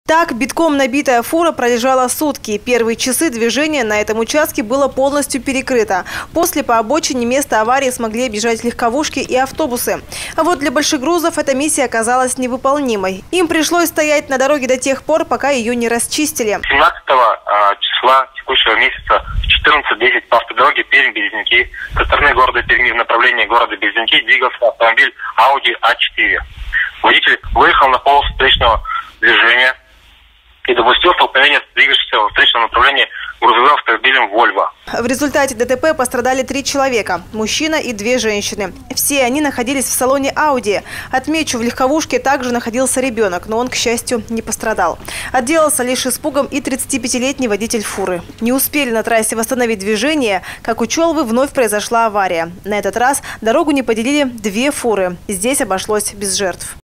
Так, битком набитая фура пролежала сутки. Первые часы движения на этом участке было полностью перекрыто. После по обочине места аварии смогли объезжать легковушки и автобусы. А вот для больших грузов эта миссия оказалась невыполнимой. Им пришлось стоять на дороге до тех пор, пока ее не расчистили. 17 числа текущего месяца в 14:10 по автодороге Пермь-Березники со стороны города Перми в направлении города Березники двигался автомобиль Audi A4. Водитель выехал на полосу встречного движения и допустил столкновение с двигавшимся во встречном направлении грузовым автомобилем «Вольво». В результате ДТП пострадали 3 человека – мужчина и 2 женщины. Все они находились в салоне «Ауди». Отмечу, в легковушке также находился ребенок, но он, к счастью, не пострадал. Отделался лишь испугом и 35-летний водитель фуры. Не успели на трассе восстановить движение, как у Чолвы вновь произошла авария. На этот раз дорогу не поделили 2 фуры. Здесь обошлось без жертв.